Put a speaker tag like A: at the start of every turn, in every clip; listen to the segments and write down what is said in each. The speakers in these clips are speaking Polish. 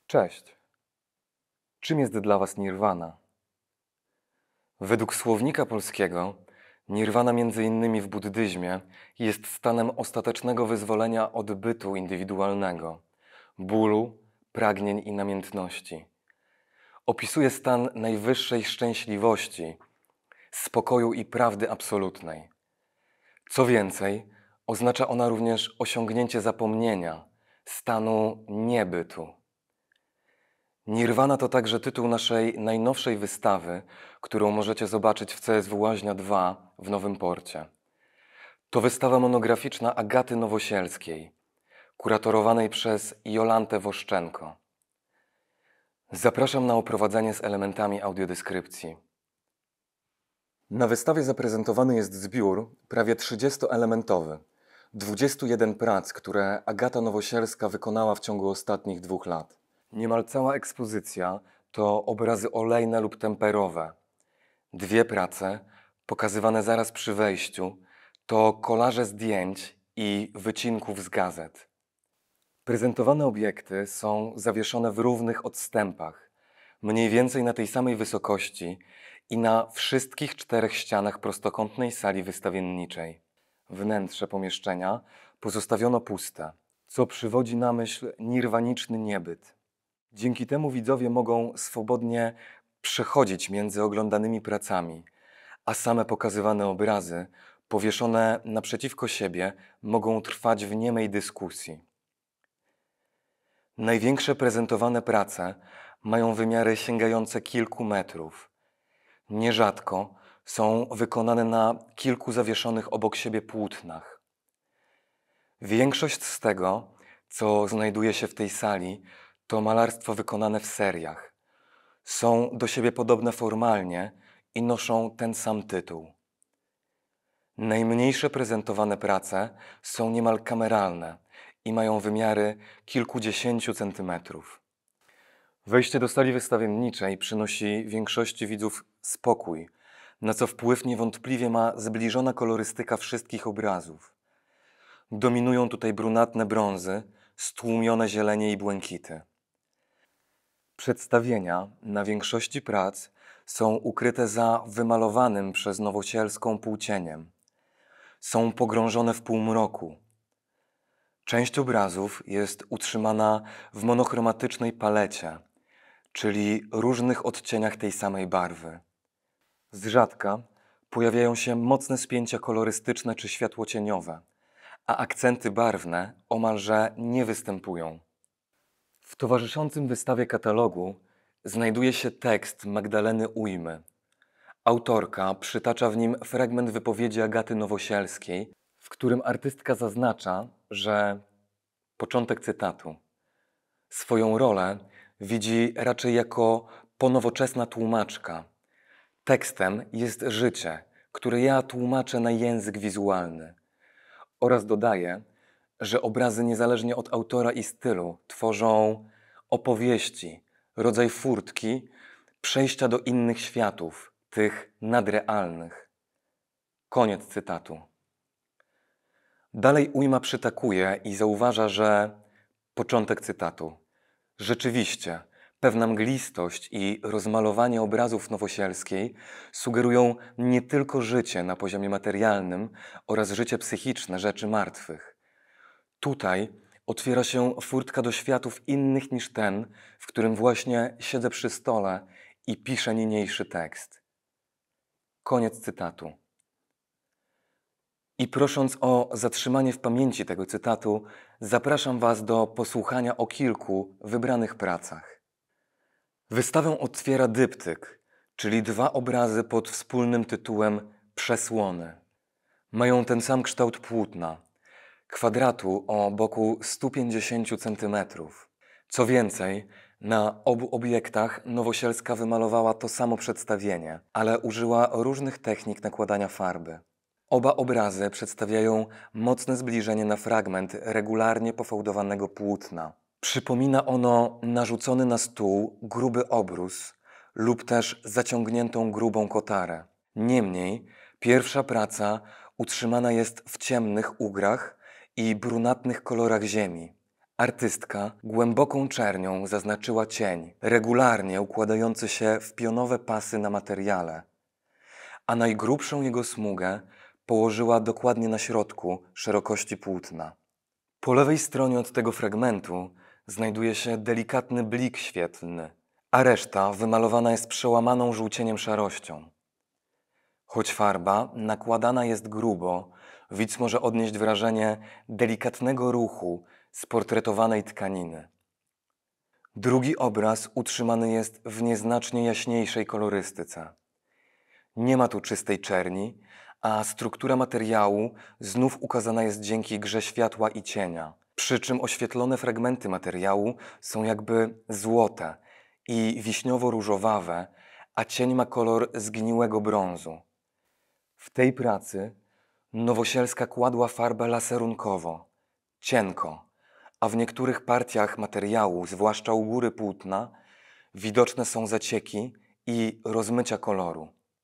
A: Cześć. Czym jest dla Was nirwana? Według słownika polskiego nirwana między innymi w buddyzmie jest stanem ostatecznego wyzwolenia od bytu indywidualnego, bólu, pragnień i namiętności. Opisuje stan najwyższej szczęśliwości, spokoju i prawdy absolutnej. Co więcej, oznacza ona również osiągnięcie zapomnienia, stanu niebytu. Nirwana to także tytuł naszej najnowszej wystawy, którą możecie zobaczyć w CSW Łaźnia 2 w Nowym Porcie. To wystawa monograficzna Agaty Nowosielskiej, kuratorowanej przez Jolantę Woszczenko. Zapraszam na oprowadzenie z elementami audiodeskrypcji. Na wystawie zaprezentowany jest zbiór prawie 30-elementowy, 21 prac, które Agata Nowosielska wykonała w ciągu ostatnich 2 lat. Niemal cała ekspozycja to obrazy olejne lub temperowe. 2 prace, pokazywane zaraz przy wejściu, to kolaże zdjęć i wycinków z gazet. Prezentowane obiekty są zawieszone w równych odstępach, mniej więcej na tej samej wysokości i na wszystkich 4 ścianach prostokątnej sali wystawienniczej. Wnętrze pomieszczenia pozostawiono puste, co przywodzi na myśl nirwaniczny niebyt. Dzięki temu widzowie mogą swobodnie przechodzić między oglądanymi pracami, a same pokazywane obrazy, powieszone naprzeciwko siebie, mogą trwać w niemej dyskusji. Największe prezentowane prace mają wymiary sięgające kilku metrów. Nierzadko są wykonane na kilku zawieszonych obok siebie płótnach. Większość z tego, co znajduje się w tej sali, to malarstwo wykonane w seriach. Są do siebie podobne formalnie i noszą ten sam tytuł. Najmniejsze prezentowane prace są niemal kameralne i mają wymiary kilkudziesięciu centymetrów. Wejście do sali wystawienniczej przynosi większości widzów spokój, na co wpływ niewątpliwie ma zbliżona kolorystyka wszystkich obrazów. Dominują tutaj brunatne brązy, stłumione zielenie i błękity. Przedstawienia na większości prac są ukryte za wymalowanym przez Nowosielską półcieniem. Są pogrążone w półmroku. Część obrazów jest utrzymana w monochromatycznej palecie, czyli różnych odcieniach tej samej barwy. Z rzadka pojawiają się mocne spięcia kolorystyczne czy światłocieniowe, a akcenty barwne omalże nie występują. W towarzyszącym wystawie katalogu znajduje się tekst Magdaleny Ujmy. Autorka przytacza w nim fragment wypowiedzi Agaty Nowosielskiej, w którym artystka zaznacza, że, początek cytatu, swoją rolę widzi raczej jako ponowoczesna tłumaczka. Tekstem jest życie, które ja tłumaczę na język wizualny. Oraz dodaje, że obrazy niezależnie od autora i stylu tworzą opowieści, rodzaj furtki, przejścia do innych światów, tych nadrealnych. Koniec cytatu. Dalej Ujma przytakuje i zauważa, że, początek cytatu, rzeczywiście pewna mglistość i rozmalowanie obrazów Nowosielskiej sugerują nie tylko życie na poziomie materialnym oraz życie psychiczne rzeczy martwych. Tutaj otwiera się furtka do światów innych niż ten, w którym właśnie siedzę przy stole i piszę niniejszy tekst. Koniec cytatu. I prosząc o zatrzymanie w pamięci tego cytatu, zapraszam Was do posłuchania o kilku wybranych pracach. Wystawę otwiera dyptyk, czyli 2 obrazy pod wspólnym tytułem Przesłony. Mają ten sam kształt płótna, kwadratu o boku 150 cm. Co więcej, na obu obiektach Nowosielska wymalowała to samo przedstawienie, ale użyła różnych technik nakładania farby. Oba obrazy przedstawiają mocne zbliżenie na fragment regularnie pofałdowanego płótna. Przypomina ono narzucony na stół gruby obrus lub też zaciągniętą grubą kotarę. Niemniej pierwsza praca utrzymana jest w ciemnych ugrach i brunatnych kolorach ziemi, Artystka głęboką czernią zaznaczyła cień, regularnie układający się w pionowe pasy na materiale, a najgrubszą jego smugę położyła dokładnie na środku szerokości płótna. Po lewej stronie od tego fragmentu znajduje się delikatny blik świetlny, a reszta wymalowana jest przełamaną żółcieniem szarością. Choć farba nakładana jest grubo, widz może odnieść wrażenie delikatnego ruchu sportretowanej tkaniny. Drugi obraz utrzymany jest w nieznacznie jaśniejszej kolorystyce. Nie ma tu czystej czerni, a struktura materiału znów ukazana jest dzięki grze światła i cienia, przy czym oświetlone fragmenty materiału są jakby złote i wiśniowo-różowawe, a cień ma kolor zgniłego brązu. W tej pracy Nowosielska kładła farbę laserunkowo, cienko, a w niektórych partiach materiału, zwłaszcza u góry płótna, widoczne są zacieki i rozmycia koloru.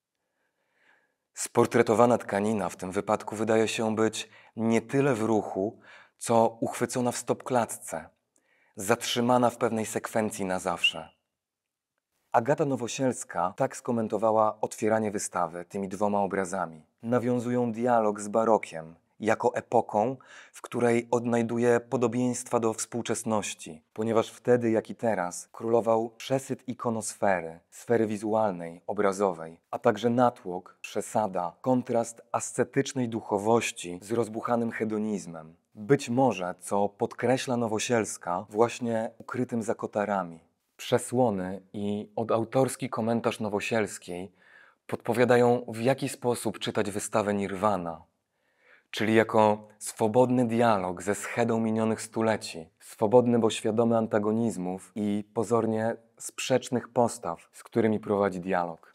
A: Sportretowana tkanina w tym wypadku wydaje się być nie tyle w ruchu, co uchwycona w stopklatce, zatrzymana w pewnej sekwencji na zawsze. Agata Nowosielska tak skomentowała otwieranie wystawy tymi dwoma obrazami. Nawiązują dialog z barokiem, jako epoką, w której odnajduje podobieństwa do współczesności, ponieważ wtedy, jak i teraz, królował przesyt ikonosfery, sfery wizualnej, obrazowej, a także natłok, przesada, kontrast ascetycznej duchowości z rozbuchanym hedonizmem. Być może, co podkreśla Nowosielska, właśnie ukrytym za kotarami. Przesłony i odautorski komentarz Nowosielskiej podpowiadają, w jaki sposób czytać wystawę Nirwana, czyli jako swobodny dialog ze schedą minionych stuleci, swobodny, bo świadomy antagonizmów i pozornie sprzecznych postaw, z którymi prowadzi dialog.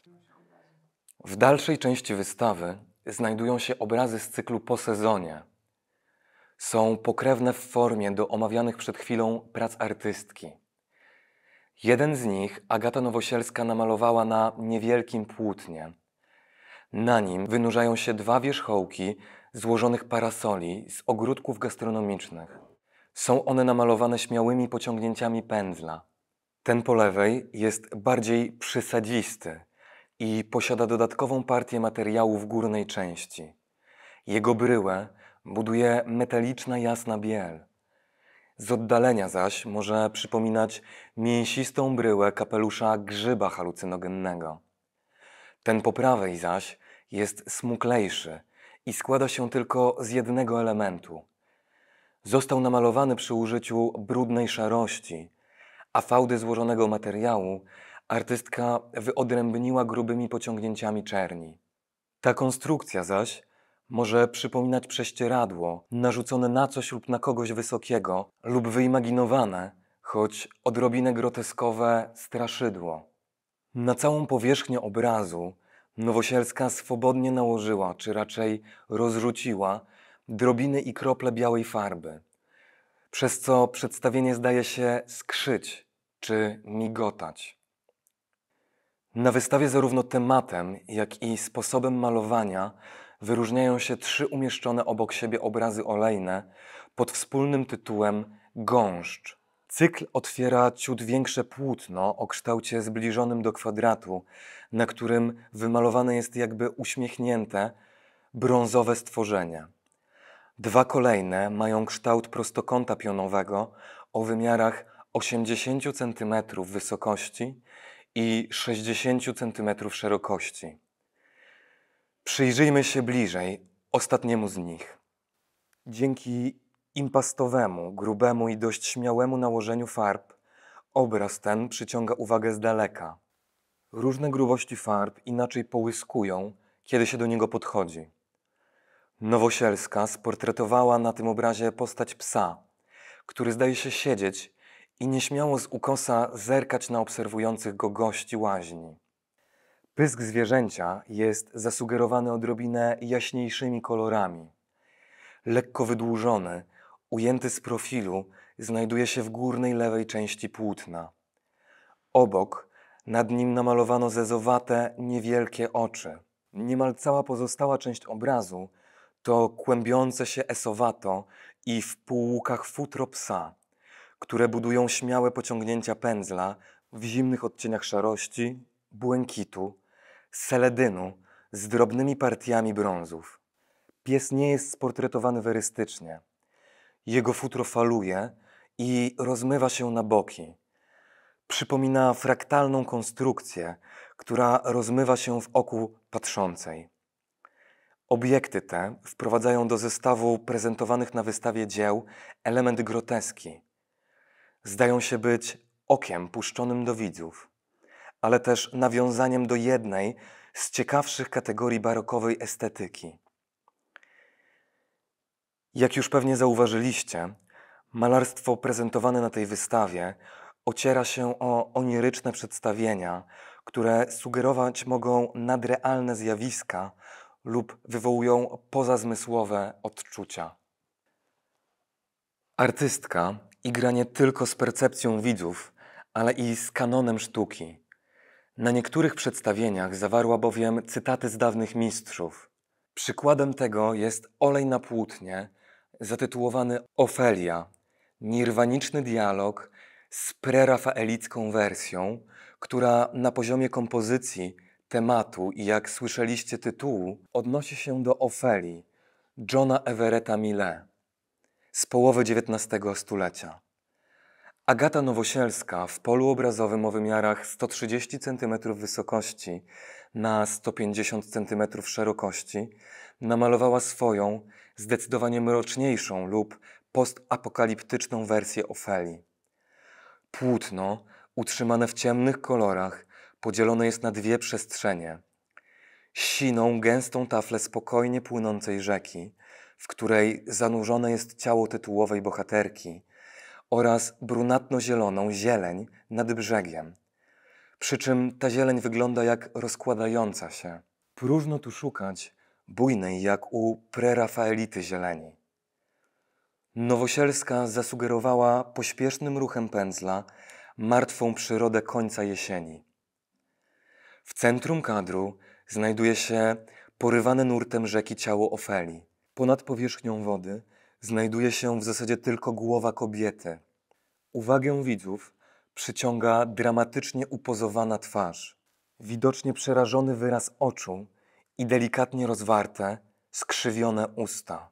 A: W dalszej części wystawy znajdują się obrazy z cyklu Po sezonie. Są pokrewne w formie do omawianych przed chwilą prac artystki. Jeden z nich Agata Nowosielska namalowała na niewielkim płótnie. Na nim wynurzają się dwa wierzchołki złożonych parasoli z ogródków gastronomicznych. Są one namalowane śmiałymi pociągnięciami pędzla. Ten po lewej jest bardziej przysadzisty i posiada dodatkową partię materiału w górnej części. Jego bryłę buduje metaliczna jasna biel. Z oddalenia zaś może przypominać mięsistą bryłę kapelusza grzyba halucynogennego. Ten po prawej zaś jest smuklejszy i składa się tylko z jednego elementu. Został namalowany przy użyciu brudnej szarości, a fałdy złożonego materiału artystka wyodrębniła grubymi pociągnięciami czerni. Ta konstrukcja zaś może przypominać prześcieradło narzucone na coś lub na kogoś wysokiego lub wyimaginowane, choć odrobinę groteskowe straszydło. Na całą powierzchnię obrazu Nowosielska swobodnie nałożyła, czy raczej rozrzuciła, drobiny i krople białej farby, przez co przedstawienie zdaje się skrzyć czy migotać. Na wystawie zarówno tematem, jak i sposobem malowania wyróżniają się trzy umieszczone obok siebie obrazy olejne pod wspólnym tytułem Gąszcz. Cykl otwiera ciut większe płótno o kształcie zbliżonym do kwadratu, na którym wymalowane jest jakby uśmiechnięte, brązowe stworzenie. Dwa kolejne mają kształt prostokąta pionowego o wymiarach 80 cm wysokości i 60 cm szerokości. Przyjrzyjmy się bliżej ostatniemu z nich. Dzięki impastowemu, grubemu i dość śmiałemu nałożeniu farb obraz ten przyciąga uwagę z daleka. Różne grubości farb inaczej połyskują, kiedy się do niego podchodzi. Nowosielska sportretowała na tym obrazie postać psa, który zdaje się siedzieć i nieśmiało z ukosa zerkać na obserwujących go gości łaźni. Pysk zwierzęcia jest zasugerowany odrobinę jaśniejszymi kolorami. Lekko wydłużony, ujęty z profilu, znajduje się w górnej lewej części płótna. Obok, nad nim namalowano zezowate, niewielkie oczy. Niemal cała pozostała część obrazu to kłębiące się esowato i w półłukach futro psa, które budują śmiałe pociągnięcia pędzla w zimnych odcieniach szarości, błękitu, seledynu z drobnymi partiami brązów. Pies nie jest sportretowany werystycznie. Jego futro faluje i rozmywa się na boki. Przypomina fraktalną konstrukcję, która rozmywa się w oku patrzącej. Obiekty te wprowadzają do zestawu prezentowanych na wystawie dzieł element groteski. Zdają się być okiem puszczonym do widzów, ale też nawiązaniem do jednej z ciekawszych kategorii barokowej estetyki. Jak już pewnie zauważyliście, malarstwo prezentowane na tej wystawie ociera się o oniryczne przedstawienia, które sugerować mogą nadrealne zjawiska lub wywołują pozazmysłowe odczucia. Artystka igra nie tylko z percepcją widzów, ale i z kanonem sztuki. Na niektórych przedstawieniach zawarła bowiem cytaty z dawnych mistrzów. Przykładem tego jest olej na płótnie zatytułowany Ofelia, nirwaniczny dialog z prerafaelicką wersją, która na poziomie kompozycji, tematu i jak słyszeliście tytułu odnosi się do Ofelii Johna Everetta Millais z połowy XIX stulecia. Agata Nowosielska w polu obrazowym o wymiarach 130 cm wysokości na 150 cm szerokości namalowała swoją, zdecydowanie mroczniejszą lub postapokaliptyczną wersję Ofelii. Płótno, utrzymane w ciemnych kolorach, podzielone jest na dwie przestrzenie. Siną, gęstą taflę spokojnie płynącej rzeki, w której zanurzone jest ciało tytułowej bohaterki, oraz brunatno-zieloną zieleń nad brzegiem. Przy czym ta zieleń wygląda jak rozkładająca się. Próżno tu szukać bujnej jak u prerafaelity zieleni. Nowosielska zasugerowała pośpiesznym ruchem pędzla martwą przyrodę końca jesieni. W centrum kadru znajduje się porywane nurtem rzeki ciało Ofelii. Ponad powierzchnią wody znajduje się w zasadzie tylko głowa kobiety. Uwagę widzów przyciąga dramatycznie upozowana twarz, widocznie przerażony wyraz oczu i delikatnie rozwarte, skrzywione usta.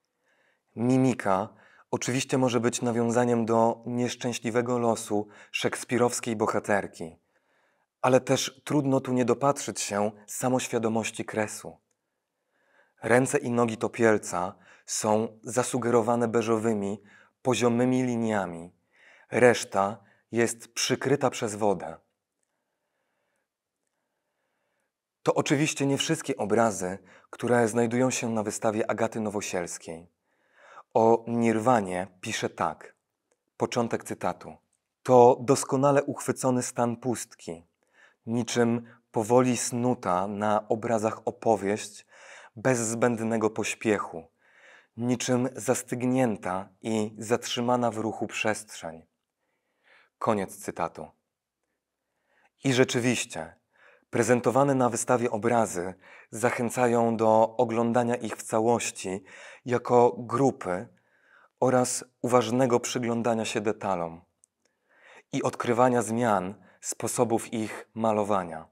A: Mimika oczywiście może być nawiązaniem do nieszczęśliwego losu szekspirowskiej bohaterki, ale też trudno tu nie dopatrzyć się samoświadomości kresu. Ręce i nogi topielca są zasugerowane beżowymi, poziomymi liniami. Reszta jest przykryta przez wodę. To oczywiście nie wszystkie obrazy, które znajdują się na wystawie Agaty Nowosielskiej. O Nirwanie pisze tak, początek cytatu. To doskonale uchwycony stan pustki, niczym powoli snuta na obrazach opowieść bez zbędnego pośpiechu, niczym zastygnięta i zatrzymana w ruchu przestrzeń. Koniec cytatu. I rzeczywiście, prezentowane na wystawie obrazy zachęcają do oglądania ich w całości jako grupy oraz uważnego przyglądania się detalom i odkrywania zmian sposobów ich malowania.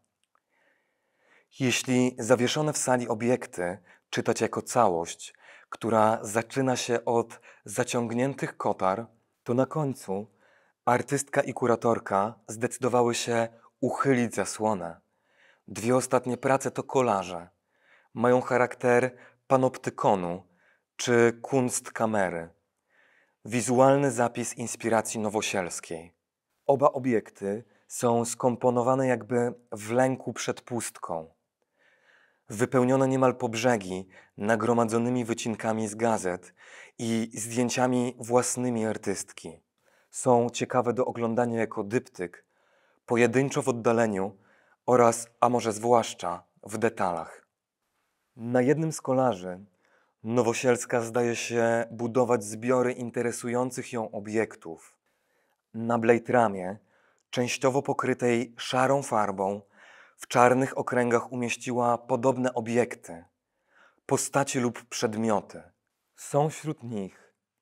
A: Jeśli zawieszone w sali obiekty czytać jako całość, która zaczyna się od zaciągniętych kotar, to na końcu artystka i kuratorka zdecydowały się uchylić zasłonę. Dwie ostatnie prace to kolaże. Mają charakter panoptykonu czy kunstkamery. Wizualny zapis inspiracji nowosielskiej. Oba obiekty są skomponowane jakby w lęku przed pustką. Wypełnione niemal po brzegi nagromadzonymi wycinkami z gazet i zdjęciami własnymi artystki. Są ciekawe do oglądania jako dyptyk, pojedynczo w oddaleniu oraz, a może zwłaszcza, w detalach. Na jednym z kolaży Nowosielska zdaje się budować zbiory interesujących ją obiektów. Na blejtramie, częściowo pokrytej szarą farbą, w czarnych okręgach umieściła podobne obiekty, postacie lub przedmioty. Są wśród nich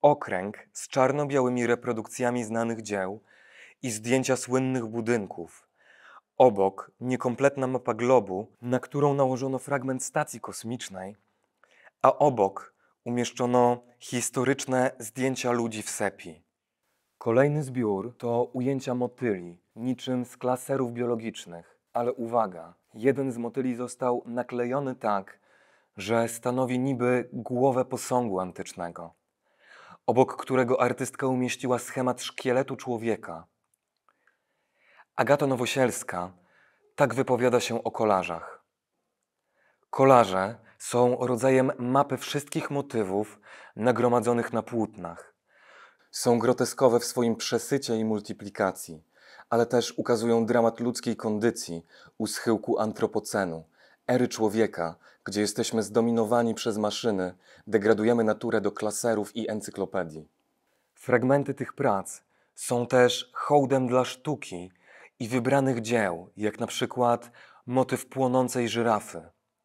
A: okręg z czarno-białymi reprodukcjami znanych dzieł i zdjęcia słynnych budynków. Obok niekompletna mapa globu, na którą nałożono fragment stacji kosmicznej, a obok umieszczono historyczne zdjęcia ludzi w sepi. Kolejny zbiór to ujęcia motyli, niczym z klaserów biologicznych. Ale uwaga, jeden z motyli został naklejony tak, że stanowi niby głowę posągu antycznego, obok którego artystka umieściła schemat szkieletu człowieka. Agata Nowosielska tak wypowiada się o kolażach. Kolaże są rodzajem mapy wszystkich motywów nagromadzonych na płótnach. Są groteskowe w swoim przesycie i multiplikacji, ale też ukazują dramat ludzkiej kondycji u schyłku antropocenu, ery człowieka, gdzie jesteśmy zdominowani przez maszyny, degradujemy naturę do klaserów i encyklopedii. Fragmenty tych prac są też hołdem dla sztuki i wybranych dzieł, jak na przykład motyw płonącej żyrafy.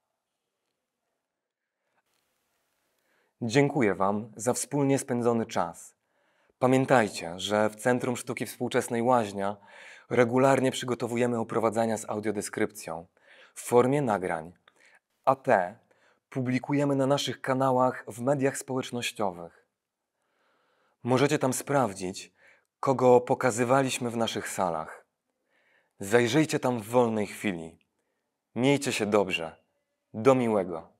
A: Dziękuję Wam za wspólnie spędzony czas. Pamiętajcie, że w Centrum Sztuki Współczesnej Łaźnia regularnie przygotowujemy oprowadzania z audiodeskrypcją w formie nagrań, a te publikujemy na naszych kanałach w mediach społecznościowych. Możecie tam sprawdzić, kogo pokazywaliśmy w naszych salach. Zajrzyjcie tam w wolnej chwili. Miejcie się dobrze. Do miłego.